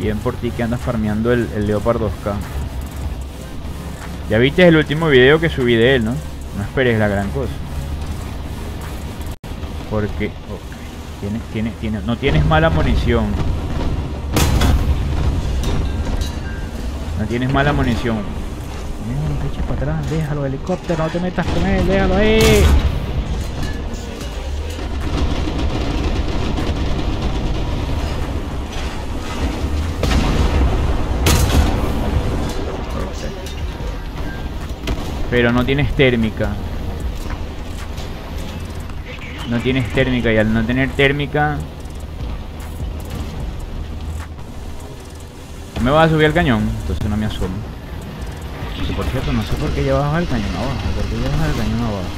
Bien por ti que andas farmeando el Leopard 2K. Ya viste el último video que subí de él, ¿no? No esperes la gran cosa. Porque no tienes mala munición. No tienes mala munición. No, te eches para atrás, déjalo, helicóptero, no te metas con él, déjalo ahí. Pero no tienes térmica. No tienes térmica, y al no tener térmica... ¿Me vas a subir al cañón? Entonces no me asomo. Que por cierto, no sé por qué llevas el cañón abajo. ¿Por qué llevas el cañón abajo?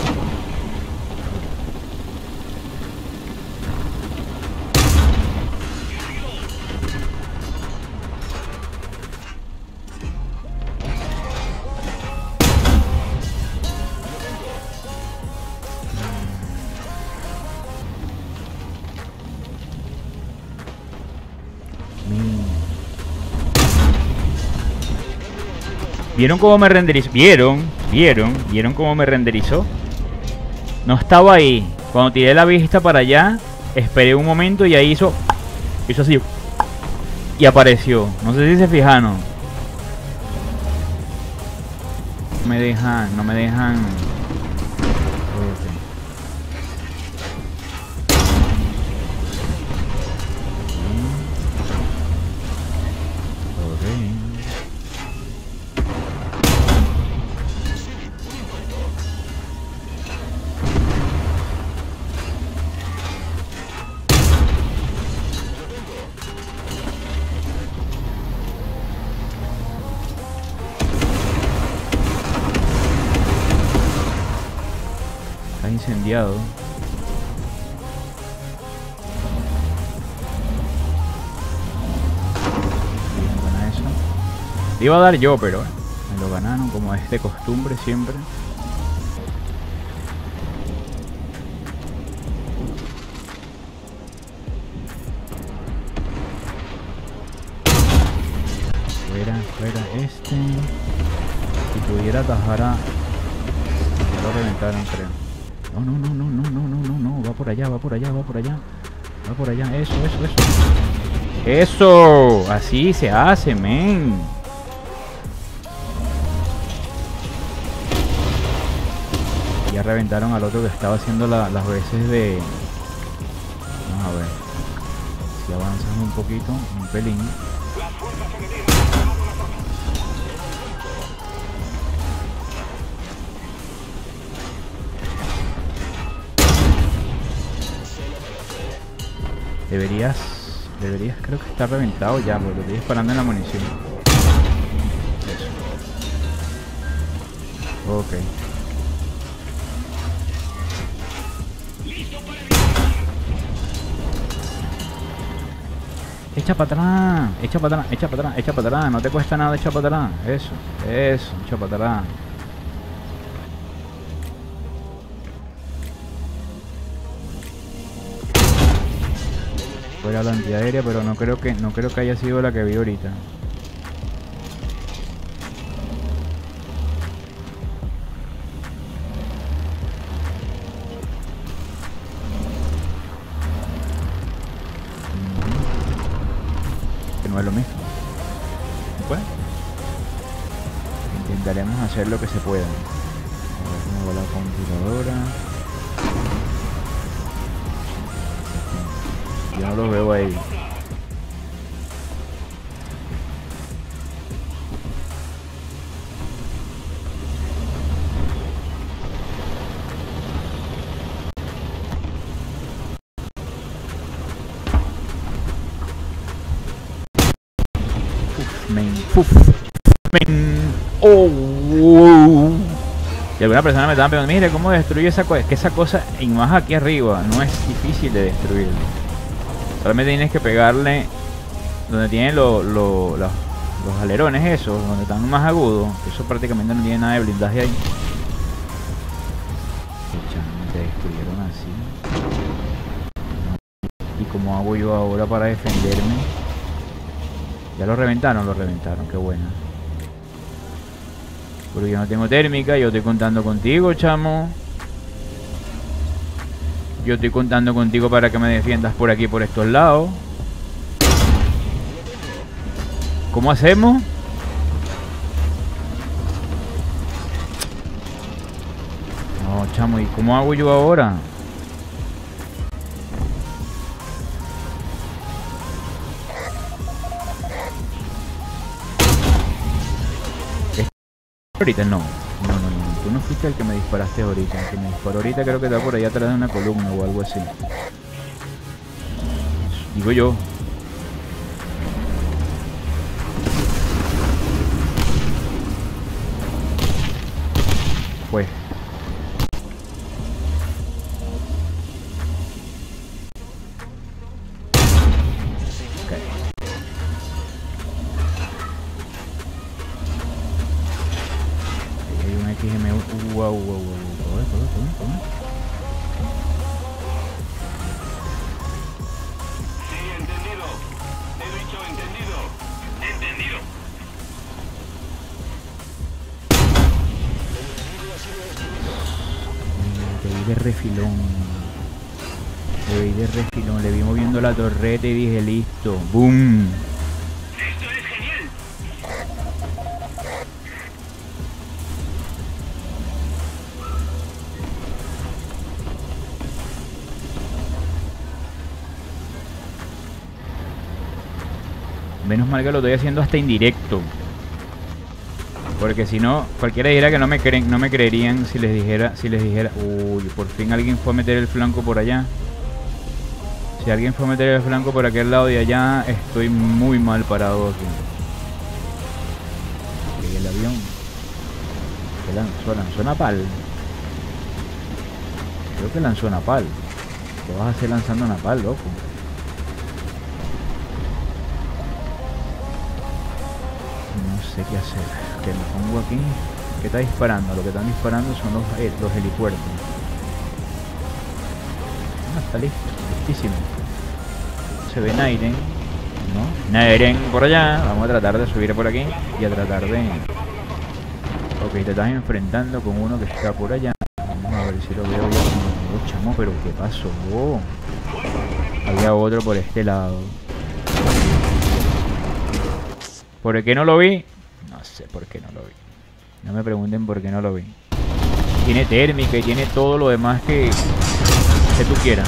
¿Vieron cómo me renderizó? ¿Vieron cómo me renderizó? No estaba ahí. Cuando tiré la vista para allá, esperé un momento y ahí hizo así. Y apareció. No sé si se fijaron. No me dejan. Incendiado. Bien, eso. Le iba a dar yo, pero me lo ganaron como es de costumbre siempre. Fuera este. Si pudiera atajar a... Ya lo reventaron, creo. No, va por allá. Eso, así se hace, men. Ya reventaron al otro que estaba haciendo las veces de... Vamos a ver si avanzas un poquito, un pelín. Deberías creo que está reventado ya, porque lo estoy disparando en la munición. Eso. Ok. Echa para atrás, no te cuesta nada echar para atrás. Eso, echa para atrás. Fuera la antiaérea, pero no creo que haya sido la que vi ahorita. Que no es lo mismo. Bueno, intentaremos hacer lo que se pueda. A ver cómo va la computadora. Yo no los veo ahí. Oh. Y alguna persona me estaba preguntando, mire cómo destruye esa cosa. Es que esa cosa, y más aquí arriba, no es difícil de destruir. Solamente tienes que pegarle donde tienen los alerones esos, donde están más agudos. Eso prácticamente no tiene nada de blindaje ahí. Te destruyeron así. ¿Y cómo hago yo ahora para defenderme? Ya lo reventaron, qué bueno. Porque yo no tengo térmica, yo estoy contando contigo, chamo. Yo estoy contando contigo para que me defiendas por aquí, por estos lados. ¿Cómo hacemos? No, chamo, ¿y cómo hago yo ahora? Ahorita no. No. Tú no fuiste el que me disparaste ahorita. El que me disparó ahorita creo que está por allá atrás de una columna o algo así. Digo yo. Pues. Wow. Sí, entendido. He dicho entendido. Entendido. Te vi de refilón. Le vi moviendo la torreta y dije listo. ¡Boom! Esto es genial. Menos mal que lo estoy haciendo hasta indirecto. Porque si no, cualquiera dijera que no me creerían si les dijera, uy, por fin alguien fue a meter el flanco por allá. Si alguien fue a meter el flanco por aquel lado de allá, estoy muy mal parado aquí. Y el avión que lanzó napal. Creo que lanzó napal. ¿Qué vas a hacer lanzando napal, loco? No sé qué hacer. Que me pongo aquí. ¿Qué está disparando? Lo que están disparando son los helipuertos. Ah, está listo. Listísimo. Se ve Nairen, ¿no? Nairen por allá. Vamos a tratar de subir por aquí y a tratar de... Ok, te estás enfrentando con uno que está por allá. Vamos a ver si lo veo yo. Oh, chamo, pero ¿qué pasó? Oh. Había otro por este lado. ¿Por qué no lo vi? No sé por qué no lo vi. No me pregunten por qué no lo vi. Tiene térmica y tiene todo lo demás que tú quieras.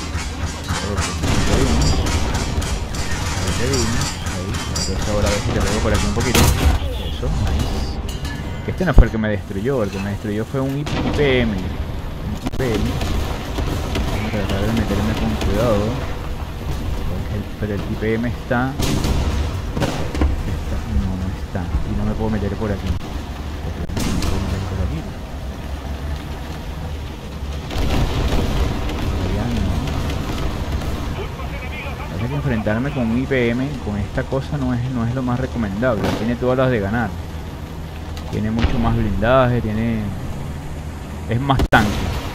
Ahí. Entonces ahora a ver si te pego por aquí un poquito. Eso, nice. Este no fue el que me destruyó. El que me destruyó fue un IPM. Vamos a tratar de meterme con cuidado. Pero el IPM está... No está. Y no me puedo meter por aquí. Hay que enfrentarme con un IPM con esta cosa no es lo más recomendable. Tiene todas las de ganar. Tiene mucho más blindaje, es más tanque.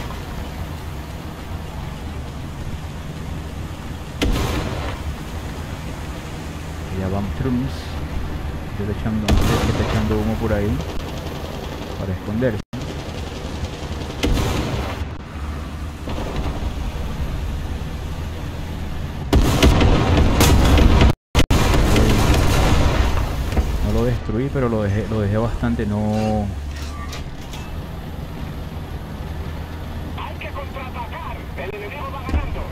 Ya vamos Trums. Está echando humo por ahí para esconderse. No lo destruí, pero lo dejé bastante. No. Hay que contraatacar. El enemigo va ganando.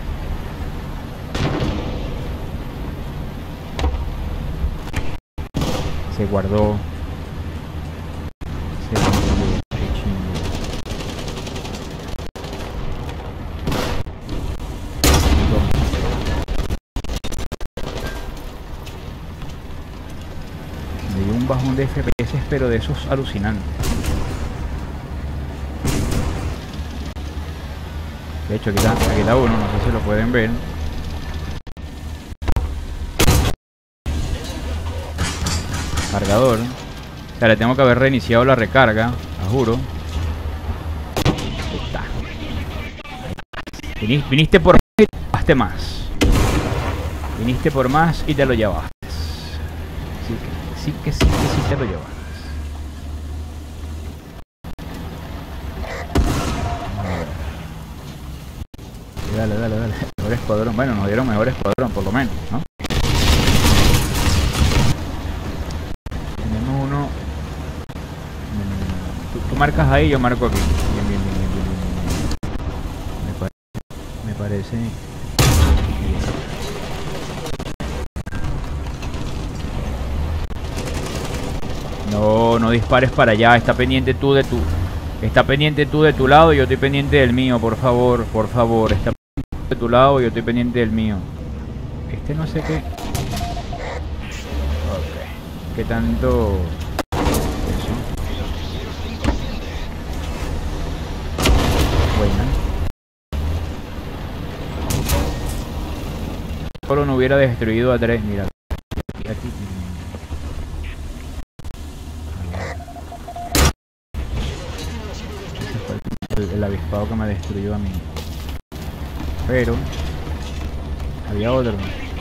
Se guardó. Me dio un bajón de FPS, pero de esos alucinantes. De hecho, aquí está uno, no sé si lo pueden ver. Cargador. O sea, le tengo que haber reiniciado la recarga, a juro. Ahí está. Viniste por más y te llevaste más. Viniste por más y te lo llevaste. sí te lo llevas. Dale. Mejor escuadrón. Bueno, nos dieron mejor escuadrón, por lo menos, ¿no? Tenemos uno. Tú marcas ahí, yo marco aquí. Bien. Me parece. No dispares para allá. Está pendiente tú de tu lado y yo estoy pendiente del mío, por favor. Está de tu lado y yo estoy pendiente del mío. Este no sé qué. Ok. ¿Qué tanto? Eso. Buena. Solo no hubiera destruido a 3. Mira. Aquí. Este fue el avispado que me destruyó a mí. Pero había otro.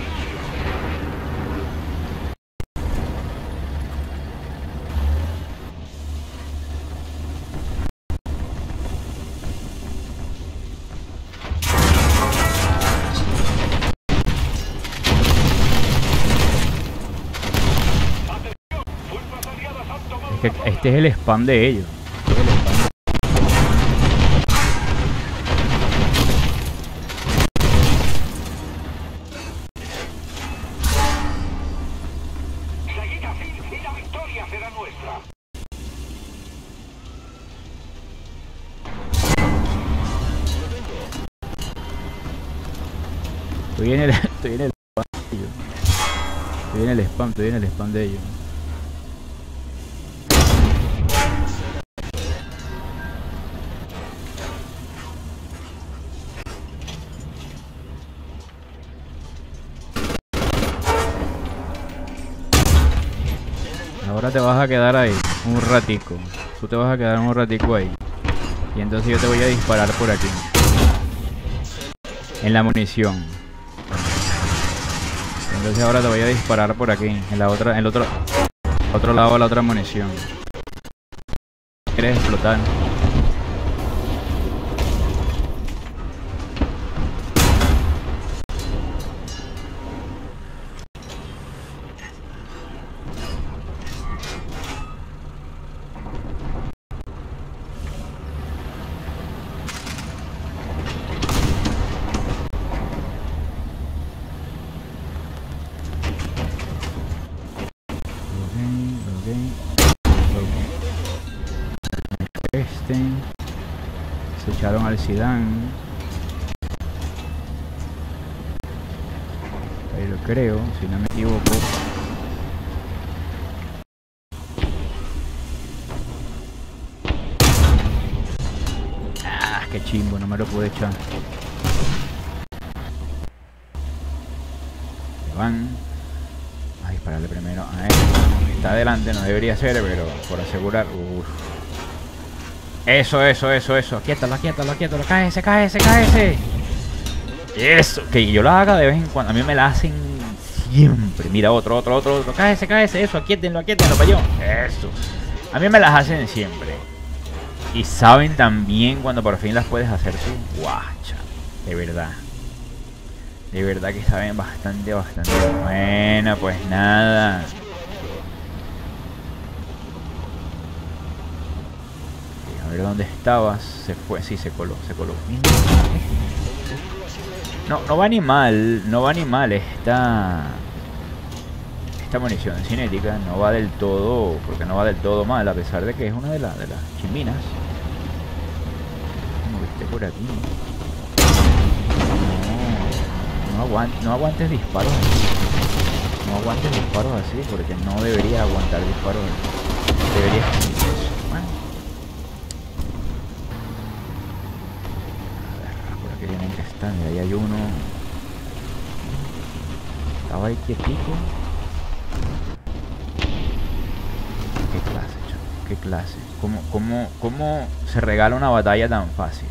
Es que este es el spam de ellos. Estoy en el spam de ellos. Ahora te vas a quedar ahí un ratico. Tú te vas a quedar un ratico ahí. Y entonces yo te voy a disparar por aquí. En la munición. Entonces ahora te voy a disparar por aquí. En la otra, en el otro lado de la otra munición. ¿Quieres explotar? Se echaron al Zidane. Ahí lo creo, si no me equivoco. Ah, qué chimbo, no me lo pude echar. Van a dispararle primero a él. Está adelante, no debería ser, pero por asegurar. Uf. Eso. Quiétalo. Cáese. Eso. Que yo lo haga de vez en cuando. A mí me la hacen siempre. Mira, otro. Cáese. Eso, aquíétenlo para yo. Eso. A mí me las hacen siempre. Y saben también cuando por fin las puedes hacer tú. Guacha. De verdad. De verdad que saben bastante. Bueno, pues nada. A ver dónde estabas. Se fue, sí, se coló. No va ni mal esta munición cinética. No va del todo, porque no va del todo mal, a pesar de que es una de las chimbinas. Como viste por aquí. No aguantes disparos así. No aguantes disparos así, porque no deberías aguantar disparos así. Deberías. Bueno. Mira, ahí hay uno. Estaba ahí quietico. Qué clase, chaval. Qué clase. ¿Cómo se regala una batalla tan fácil?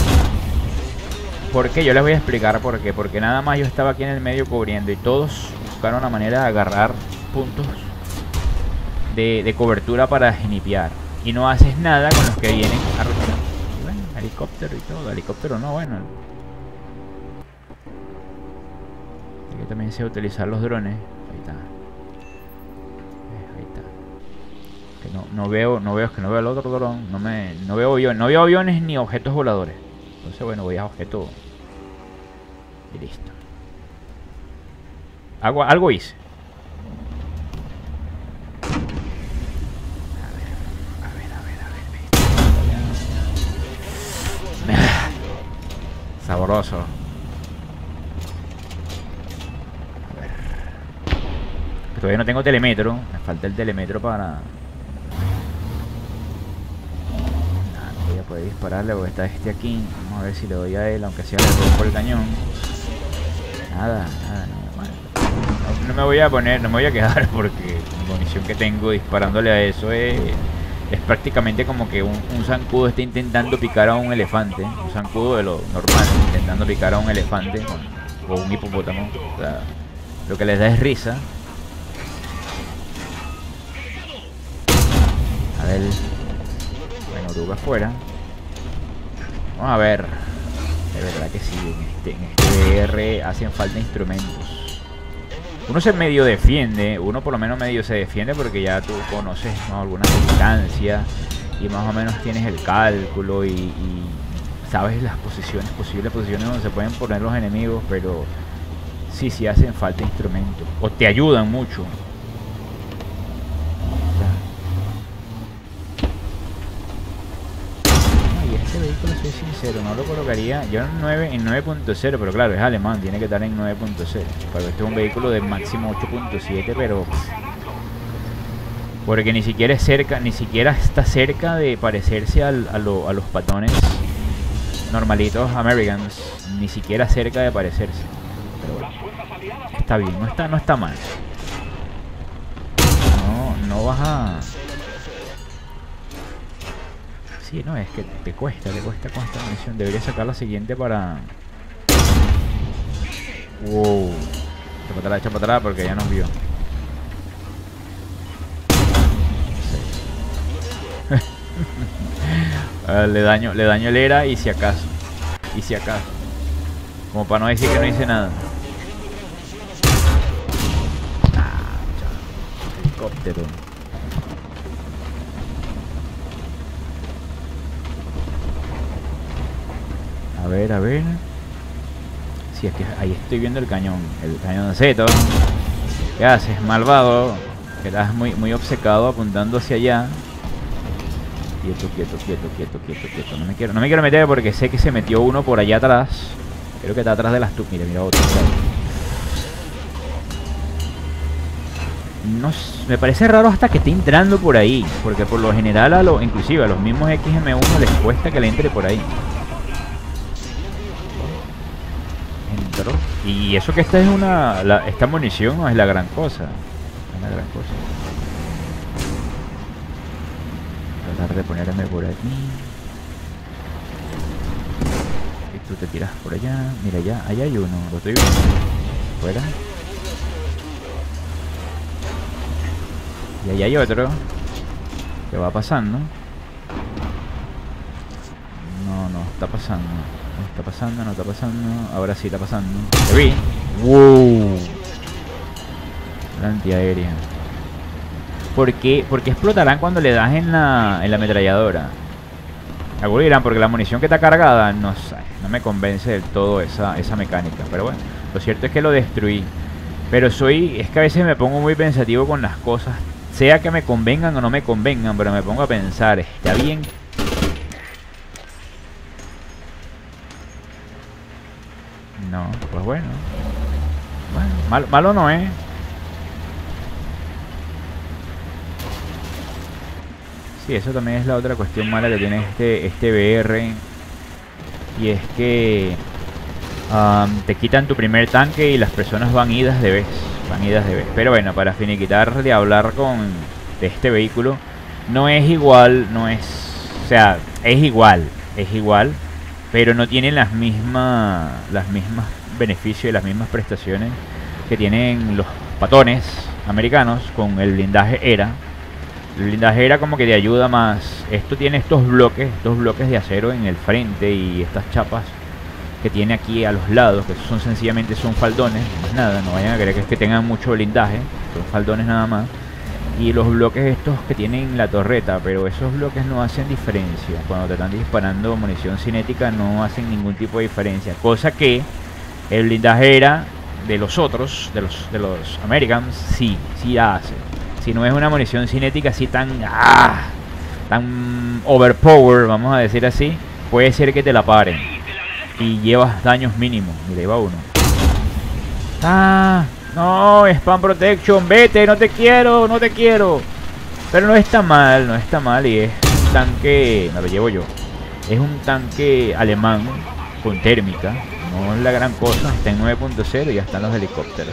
¿Por qué? Yo les voy a explicar por qué. Porque nada más yo estaba aquí en el medio cubriendo y todos buscar una manera de agarrar puntos de cobertura para snipear. Y no haces nada con los que vienen a rotar. Bueno, helicóptero y todo. Helicóptero no, bueno. Hay que también sé utilizar los drones. Ahí está. Ahí está. Que no veo el otro dron. No veo aviones ni objetos voladores. Entonces bueno, voy a objeto. Y listo. Algo hice. Sabroso. A ver. Todavía no tengo telemetro. Me falta el telemetro para... No voy a poder dispararle porque está este aquí. Vamos a ver si le doy a él, aunque sea le por el cañón. Nada. No me voy a poner, no me voy a quedar porque la munición que tengo disparándole a eso es prácticamente como que un zancudo está intentando picar a un elefante. Un zancudo de lo normal, intentando picar a un elefante o un hipopótamo. O sea, lo que les da es risa. A ver. Bueno, oruga afuera. Vamos a ver. De verdad que sí, en este VR hacen falta instrumentos. Uno se medio defiende, uno por lo menos medio se defiende porque ya tú conoces, ¿no?, alguna distancia y más o menos tienes el cálculo y sabes las posiciones, posibles posiciones donde se pueden poner los enemigos, pero sí hacen falta instrumentos o te ayudan mucho. Y este vehículo, soy sincero, no lo colocaría yo en 9.0, pero claro, es alemán, tiene que estar en 9.0. Pero este es un vehículo de máximo 8.7, pero porque ni siquiera está cerca de parecerse a los patones normalitos Americans, ni siquiera cerca de parecerse. Pero bueno, está bien, no está mal. No vas a... Sí, no, es que te cuesta con esta munición. Debería sacar la siguiente para... Wow. Echa para atrás porque ya nos vio. Le daño el ERA y si acaso. Como para no decir que no hice nada. Helicóptero. A ver. Si es que ahí estoy viendo el cañoncito. ¿Qué haces, malvado? Quedas muy obcecado apuntando hacia allá. Quieto. No me quiero meter porque sé que se metió uno por allá atrás. Creo que está atrás de las tuberías. Mira otro. No, me parece raro hasta que esté entrando por ahí. Porque por lo general inclusive a los mismos XM1 les cuesta que le entre por ahí. Y eso que esta es esta munición no es la gran cosa. Tratar de ponerme por aquí. Y tú te tiras por allá. Mira, allá hay uno, lo estoy viendo. Fuera. Y allá hay otro que va pasando. No está pasando. No está pasando. Ahora sí está pasando. Te vi. Wow. La antiaérea. ¿Por qué explotarán cuando le das en la ametralladora? Algunos dirán porque la munición que está cargada, no sé, no me convence del todo esa mecánica. Pero bueno, lo cierto es que lo destruí. Pero es que a veces me pongo muy pensativo con las cosas. Sea que me convengan o no me convengan, pero me pongo a pensar, ¿está bien? No, pues bueno. Malo no es. Sí, eso también es la otra cuestión mala que tiene este VR. Y es que te quitan tu primer tanque y las personas van idas de vez. Pero bueno, para finiquitar de hablar de este vehículo, no es igual, o sea, es igual, pero no tiene las mismas beneficios y las mismas prestaciones que tienen patones americanos con el blindaje ERA. El blindaje ERA como que te ayuda más. Esto tiene estos bloques de acero en el frente y estas chapas que tiene aquí a los lados, que son sencillamente son faldones, más nada, no vayan a creer que es que tengan mucho blindaje, son faldones nada más. Y los bloques estos que tienen la torreta, pero esos bloques no hacen diferencia. Cuando te están disparando munición cinética no hacen ningún tipo de diferencia. Cosa que el blindaje ERA de los otros, de los Americans, sí hace. Si no es una munición cinética así tan overpower, vamos a decir así, puede ser que te la paren y llevas daños mínimos. Mira, ahí va uno. No, spam protection, vete, no te quiero. Pero no está mal y es un tanque, me lo llevo yo. Es un tanque alemán con térmica, no es la gran cosa, está en 9.0 y ya están los helicópteros.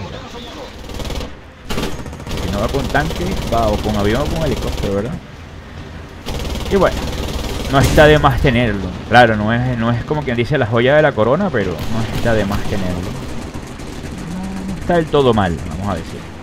Si no va con tanque, va o con avión o con helicóptero, ¿verdad? Y bueno, no está de más tenerlo. Claro, no es como quien dice la joya de la corona, pero no está de más tenerlo. No está del todo mal, vamos a decir.